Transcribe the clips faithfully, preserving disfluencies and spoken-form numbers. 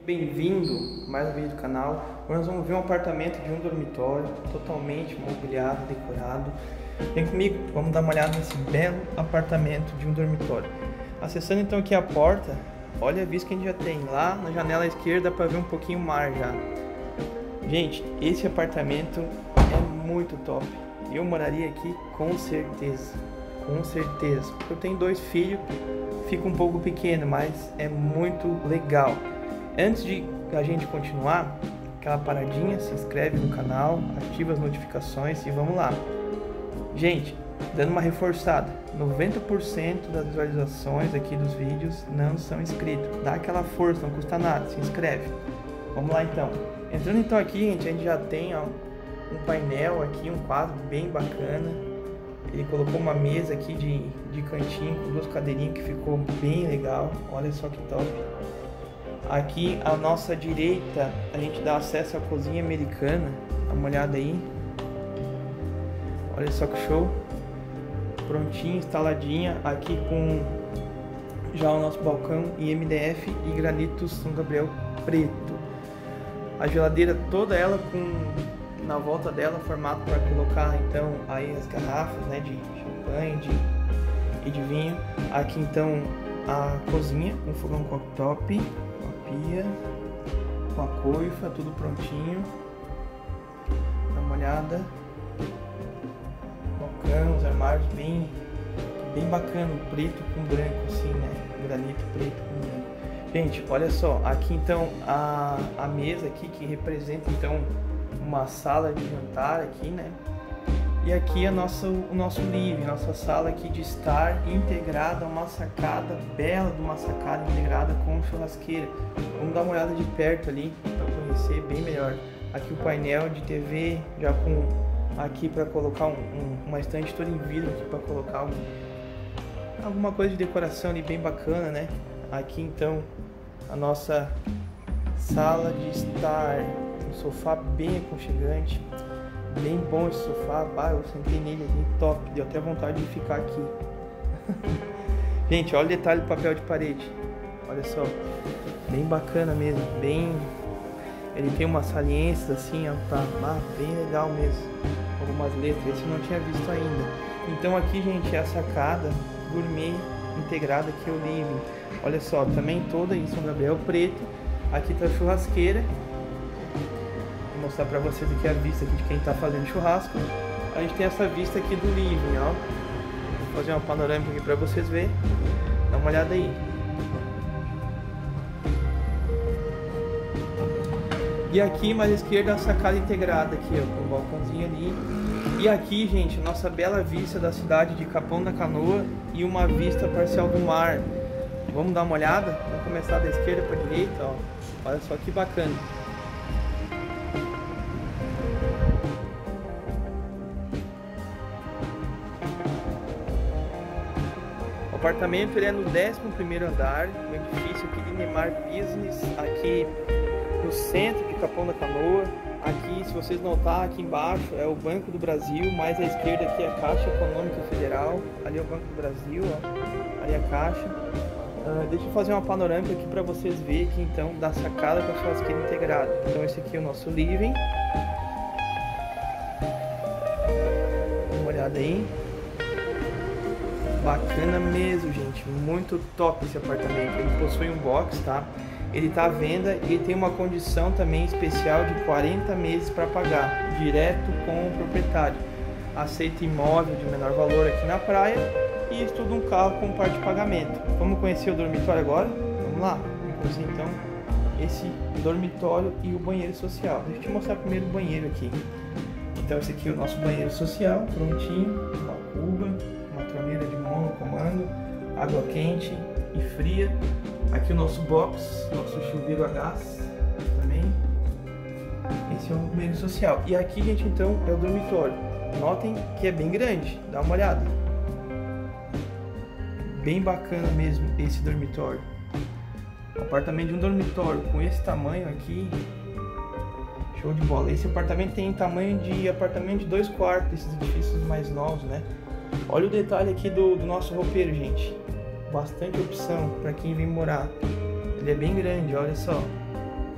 bem-vindo a mais um vídeo do canal. Hoje nós vamos ver um apartamento de um dormitório, totalmente mobiliado, decorado. Vem comigo, vamos dar uma olhada nesse belo apartamento de um dormitório. Acessando então aqui a porta, olha a vista que a gente já tem. Lá na janela esquerda para ver um pouquinho o mar já. Gente, esse apartamento é muito top. Eu moraria aqui com certeza, com certeza. Eu tenho dois filhos, fica um pouco pequeno, mas é muito legal. Antes de a gente continuar, aquela paradinha, se inscreve no canal, ativa as notificações e vamos lá. Gente, dando uma reforçada, noventa por cento das visualizações aqui dos vídeos não são inscritos. Dá aquela força, não custa nada, se inscreve. Vamos lá então. Entrando então aqui, gente, a gente já tem ó, um painel aqui, um quadro bem bacana. Ele colocou uma mesa aqui de, de cantinho com duas cadeirinhas que ficou bem legal. Olha só que top. Aqui à nossa direita a gente dá acesso à cozinha americana. Dá uma olhada aí. Olha só que show. Prontinho, instaladinha. Aqui com já o nosso balcão em M D F e granito São Gabriel preto. A geladeira toda ela com na volta dela formato para colocar então aí as garrafas, né, de champanhe de, e de vinho. Aqui então a cozinha com fogão cooktop, a pia, com a coifa, tudo prontinho. Dá uma olhada. Balcão, os armários bem, bem bacana, preto com branco assim, né? Granito preto com branco. Gente, olha só, aqui então a, a mesa aqui que representa então uma sala de jantar aqui, né? E aqui é nosso, o nosso living, nossa sala aqui de estar integrada a uma sacada bela, de uma sacada integrada com churrasqueira. Vamos dar uma olhada de perto ali para conhecer bem melhor. Aqui o painel de T V já com aqui para colocar um, um, uma estante toda em vidro aqui para colocar um, alguma coisa de decoração ali bem bacana, né? Aqui então a nossa sala de estar, um sofá bem aconchegante, bem bom esse sofá. Ah, eu sentei nele ali, top, deu até vontade de ficar aqui. Gente, olha o detalhe do papel de parede, olha só, bem bacana mesmo, bem, ele tem umas saliências assim, ó, tá, ah, bem legal mesmo, algumas letras, esse eu não tinha visto ainda. Então aqui, gente, é a sacada gourmet integrada aqui é o living. Olha só, também toda em São Gabriel preto. Aqui tá a churrasqueira. Vou mostrar pra vocês aqui a vista aqui de quem tá fazendo churrasco. A gente tem essa vista aqui do living, ó. Vou fazer uma panorâmica aqui pra vocês verem. Dá uma olhada aí. E aqui mais à esquerda a sacada integrada aqui, ó, com o balcãozinho ali. E aqui, gente, nossa bela vista da cidade de Capão da Canoa e uma vista parcial do mar. Vamos dar uma olhada? Vamos começar da esquerda para a direita, ó. Olha só que bacana. O apartamento ele é no décimo primeiro andar, no edifício aqui de Neymar Business, aqui no centro de Capão da Canoa. Aqui, se vocês notar, aqui embaixo é o Banco do Brasil, mais à esquerda aqui é a Caixa Econômica Federal, ali é o Banco do Brasil, ó, ali é a Caixa. Uh, deixa eu fazer uma panorâmica aqui para vocês verem aqui então da sacada com a churrasqueira integrada. Então esse aqui é o nosso living. Dá uma olhada aí. Bacana mesmo, gente, muito top esse apartamento. Ele possui um box, tá? Ele está à venda e ele tem uma condição também especial de quarenta meses para pagar, direto com o proprietário. Aceita imóvel de menor valor aqui na praia e estuda um carro com parte de pagamento. Vamos conhecer o dormitório agora? Vamos lá? Vamos conhecer então esse dormitório e o banheiro social. Deixa eu te mostrar primeiro o banheiro aqui. Então esse aqui é o nosso banheiro social, prontinho, uma cuba, uma torneira de monocomando, água quente e fria. Aqui o nosso box, nosso chuveiro a gás também. Esse é o banheiro social. E aqui, gente, então é o dormitório. Notem que é bem grande, dá uma olhada. Bem bacana mesmo esse dormitório. O apartamento de um dormitório com esse tamanho aqui, show de bola. Esse apartamento tem tamanho de apartamento de dois quartos, esses edifícios mais novos, né? Olha o detalhe aqui do, do nosso roupeiro, gente. Bastante opção para quem vem morar. Ele é bem grande, olha só.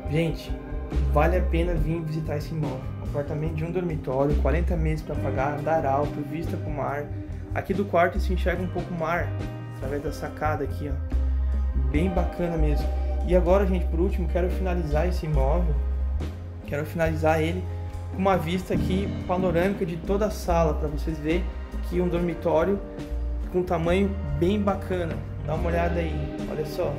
Gente, vale a pena vir visitar esse imóvel. Apartamento de um dormitório, quarenta meses para pagar, andar alto, vista para o mar. Aqui do quarto se enxerga um pouco o mar, através da sacada aqui, ó. Bem bacana mesmo. E agora, gente, por último, quero finalizar esse imóvel. Quero finalizar ele com uma vista aqui panorâmica de toda a sala, para vocês verem que um dormitório com um tamanho bem bacana. Dá uma olhada aí, olha só.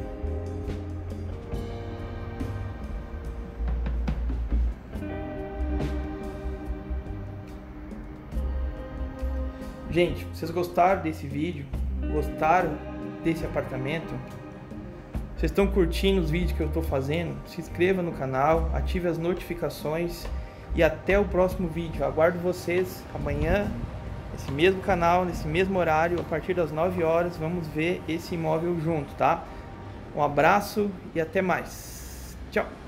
Gente, vocês gostaram desse vídeo? Gostaram desse apartamento? Vocês estão curtindo os vídeos que eu estou fazendo? Se inscreva no canal, ative as notificações e até o próximo vídeo. Eu aguardo vocês amanhã, nesse mesmo canal, nesse mesmo horário, a partir das nove horas. Vamos ver esse imóvel junto, tá? Um abraço e até mais. Tchau!